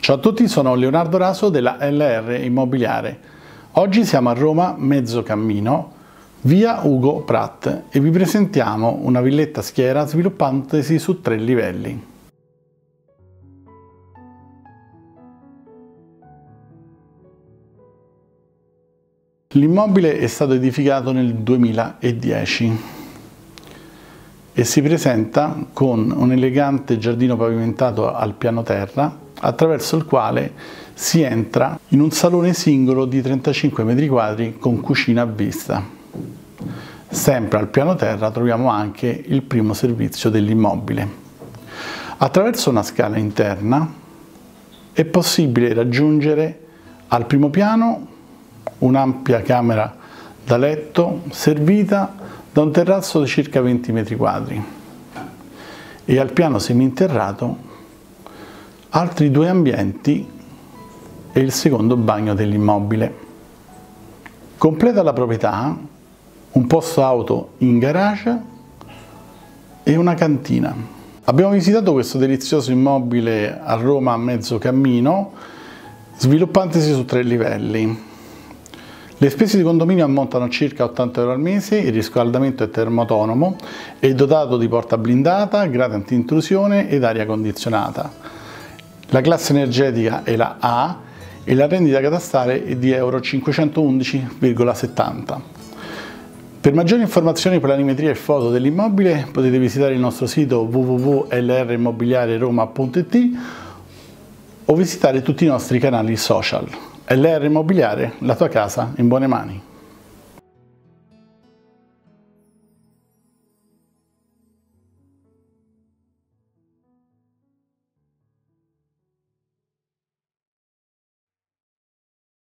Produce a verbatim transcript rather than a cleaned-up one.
Ciao a tutti, sono Leonardo Raso della L R Immobiliare. Oggi siamo a Roma Mezzocammino, via Ugo Pratt, e vi presentiamo una villetta schiera sviluppantasi su tre livelli. L'immobile è stato edificato nel duemiladieci e si presenta con un elegante giardino pavimentato al piano terra, attraverso il quale si entra in un salone singolo di trentacinque metri quadri con cucina a vista. Sempre al piano terra troviamo anche il primo servizio dell'immobile. Attraverso una scala interna è possibile raggiungere al primo piano un'ampia camera da letto servita da un terrazzo di circa venti metri quadri e al piano seminterrato altri due ambienti e il secondo bagno dell'immobile. Completa la proprietà un posto auto in garage e una cantina. Abbiamo visitato questo delizioso immobile a Roma Mezzocammino, sviluppantasi su tre livelli. Le spese di condominio ammontano a circa ottanta euro al mese, il riscaldamento è termoautonomo, è dotato di porta blindata, grate antintrusione ed aria condizionata. La classe energetica è la A e la rendita catastale è di euro cinquecentoundici virgola settanta. Per maggiori informazioni, planimetria e foto dell'immobile potete visitare il nostro sito w w w punto l r immobiliare roma punto i t o visitare tutti i nostri canali social. L R Immobiliare, la tua casa in buone mani.